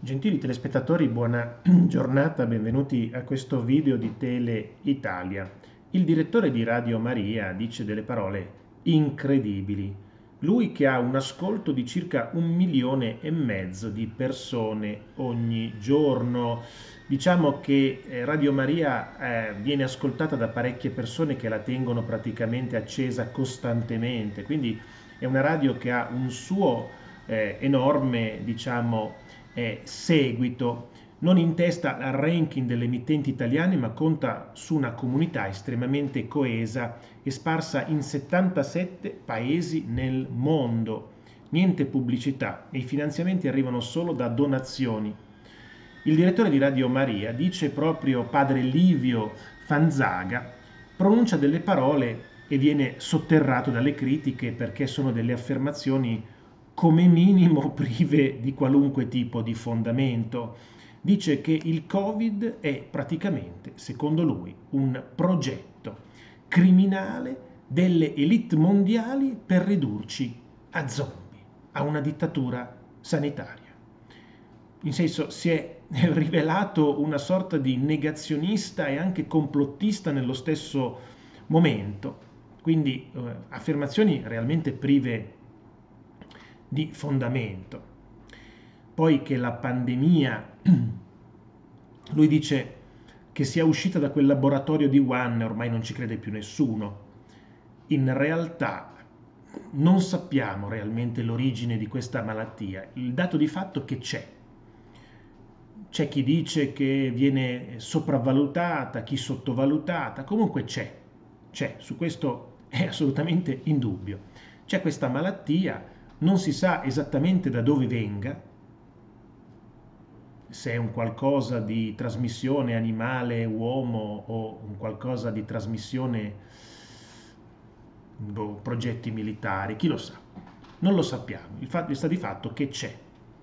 Gentili telespettatori, buona giornata, benvenuti a questo video di Tele Italia. Il direttore di Radio Maria dice delle parole incredibili. Lui che ha un ascolto di circa 1,5 milioni di persone ogni giorno. Diciamo che Radio Maria viene ascoltata da parecchie persone che la tengono praticamente accesa costantemente, quindi è una radio che ha un suo enorme, diciamo, seguito, non in testa al ranking delle emittenti italiane, ma conta su una comunità estremamente coesa e sparsa in 77 paesi nel mondo. Niente pubblicità e i finanziamenti arrivano solo da donazioni. Il direttore di Radio Maria, dice proprio padre Livio Fanzaga, pronuncia delle parole e viene sotterrato dalle critiche perché sono delle affermazioni come minimo prive di qualunque tipo di fondamento. Dice che il Covid è praticamente, secondo lui, un progetto criminale delle elite mondiali per ridurci a zombie, a una dittatura sanitaria. In senso, si è rivelato una sorta di negazionista e anche complottista nello stesso momento, quindi affermazioni realmente prive di fondamento. Poi che la pandemia, lui dice che sia uscita da quel laboratorio di Wuhan, ormai non ci crede più nessuno. In realtà non sappiamo realmente l'origine di questa malattia. Il dato di fatto è che c'è. C'è chi dice che viene sopravvalutata, chi sottovalutata, comunque c'è, su questo è assolutamente indubbio. C'è questa malattia, non si sa esattamente da dove venga, se è un qualcosa di trasmissione animale-uomo o un qualcosa di trasmissione progetti militari, chi lo sa? Non lo sappiamo, sta di fatto che c'è.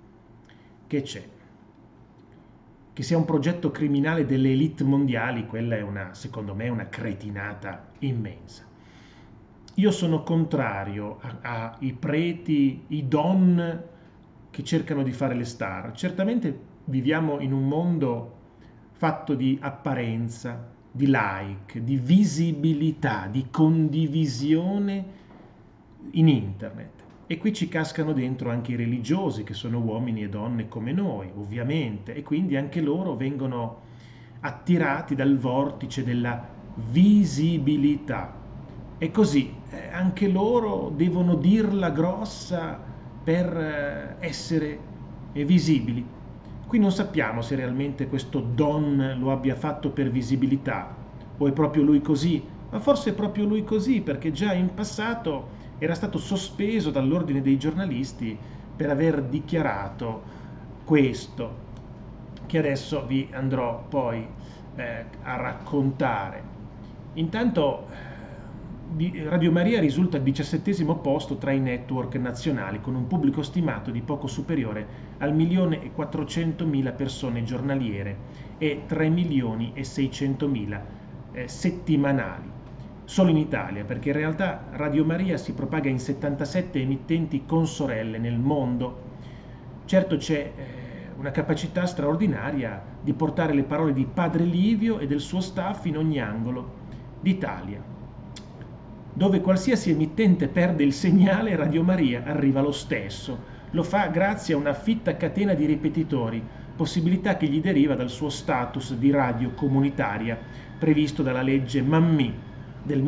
Che sia un progetto criminale delle elite mondiali, quella è secondo me, una cretinata immensa. Io sono contrario ai preti, i don che cercano di fare le star. Certamente viviamo in un mondo fatto di apparenza, di like, di visibilità, di condivisione in internet. E qui ci cascano dentro anche i religiosi, che sono uomini e donne come noi, ovviamente, e quindi anche loro vengono attirati dal vortice della visibilità. E così anche loro devono dirla grossa per essere visibili. Qui non sappiamo se realmente questo don lo abbia fatto per visibilità o è proprio lui così, ma forse è proprio lui così perché già in passato era stato sospeso dall'ordine dei giornalisti per aver dichiarato questo, che adesso vi andrò poi a raccontare. Intanto Radio Maria risulta al 17° posto tra i network nazionali, con un pubblico stimato di poco superiore al 1.400.000 persone giornaliere e 3.600.000 settimanali. Solo in Italia, perché in realtà Radio Maria si propaga in 77 emittenti consorelle nel mondo. Certo c'è una capacità straordinaria di portare le parole di Padre Livio e del suo staff in ogni angolo d'Italia. Dove qualsiasi emittente perde il segnale, Radio Maria arriva lo stesso. Lo fa grazie a una fitta catena di ripetitori, possibilità che gli deriva dal suo status di radio comunitaria previsto dalla legge Mammì del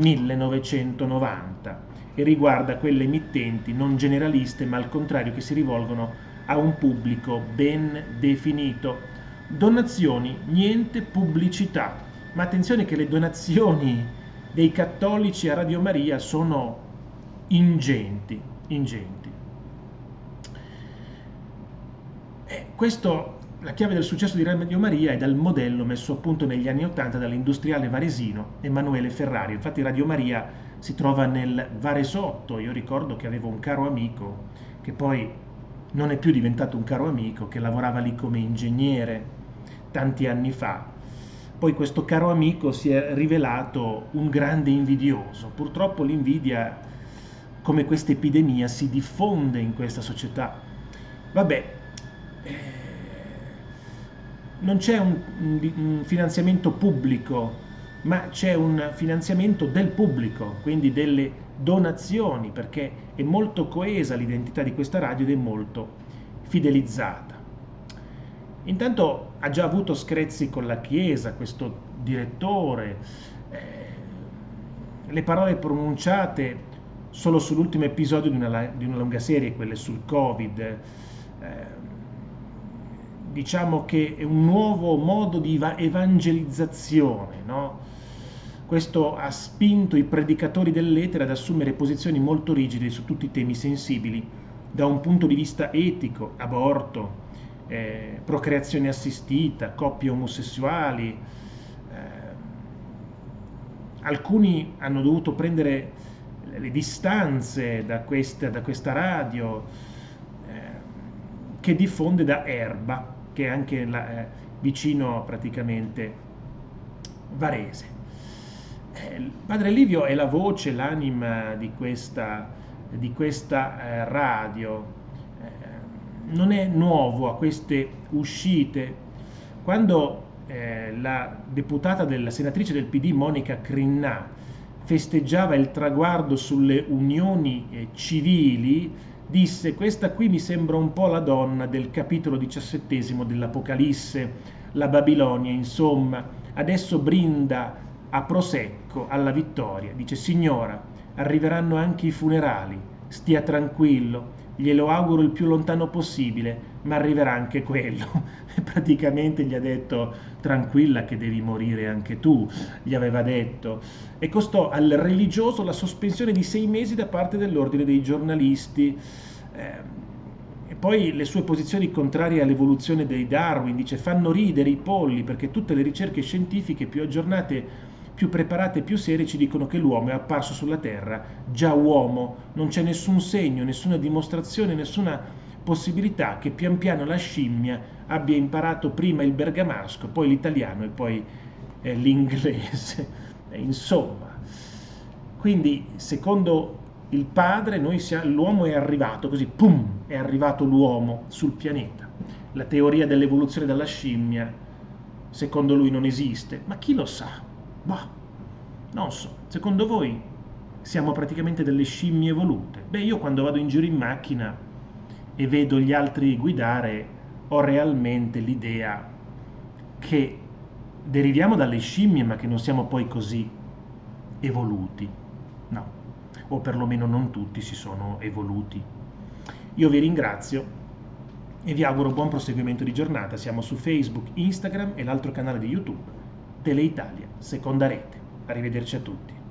1990 e riguarda quelle emittenti non generaliste ma al contrario che si rivolgono a un pubblico ben definito. Donazioni, niente pubblicità, ma attenzione che le donazioni dei cattolici a Radio Maria sono ingenti. La chiave del successo di Radio Maria è dal modello messo a punto negli anni '80 dall'industriale varesino Emanuele Ferrari. Infatti Radio Maria si trova nel Varesotto. Io ricordo che avevo un caro amico che poi non è più diventato un caro amico, che lavorava lì come ingegnere tanti anni fa. Poi questo caro amico si è rivelato un grande invidioso. Purtroppo l'invidia, come questa epidemia, si diffonde in questa società. Vabbè, non c'è un finanziamento pubblico, ma c'è un finanziamento del pubblico, quindi delle donazioni, perché è molto coesa l'identità di questa radio ed è molto fidelizzata. Intanto ha già avuto screzi con la Chiesa, questo direttore, le parole pronunciate solo sull'ultimo episodio di una lunga serie, quelle sul Covid. Diciamo che è un nuovo modo di evangelizzazione, no? Questo ha spinto i predicatori dell'etere ad assumere posizioni molto rigide su tutti i temi sensibili da un punto di vista etico: aborto, procreazione assistita, coppie omosessuali. Alcuni hanno dovuto prendere le distanze da questa radio che diffonde da Erba, che è anche vicino praticamente Varese. Il padre Livio è la voce, l'anima di questa radio. Non è nuovo a queste uscite. Quando la senatrice del PD Monica Crinnà festeggiava il traguardo sulle unioni civili, disse: questa qui mi sembra un po' la donna del capitolo 17 dell'Apocalisse, la Babilonia, insomma, adesso brinda a prosecco alla vittoria. Dice: signora, arriveranno anche i funerali, stia tranquillo, glielo auguro il più lontano possibile, ma arriverà anche quello. E praticamente gli ha detto: tranquilla che devi morire anche tu, gli aveva detto. E costò al religioso la sospensione di 6 mesi da parte dell'ordine dei giornalisti. E poi le sue posizioni contrarie all'evoluzione dei Darwin, dice: fanno ridere i polli, perché tutte le ricerche scientifiche più aggiornate, più preparate, più serie ci dicono che l'uomo è apparso sulla Terra già uomo, non c'è nessun segno, nessuna dimostrazione, nessuna possibilità che pian piano la scimmia abbia imparato prima il bergamasco, poi l'italiano e poi l'inglese. Insomma, quindi secondo il padre l'uomo è arrivato così, pum, è arrivato l'uomo sul pianeta. La teoria dell'evoluzione dalla scimmia secondo lui non esiste, ma chi lo sa? Bah, non so, secondo voi siamo praticamente delle scimmie evolute? Beh, io quando vado in giro in macchina e vedo gli altri guidare, ho realmente l'idea che deriviamo dalle scimmie, ma che non siamo poi così evoluti. No, o perlomeno non tutti si sono evoluti. Io vi ringrazio e vi auguro buon proseguimento di giornata. Siamo su Facebook, Instagram e l'altro canale di YouTube, Teleitalia, Seconda Rete. Arrivederci a tutti.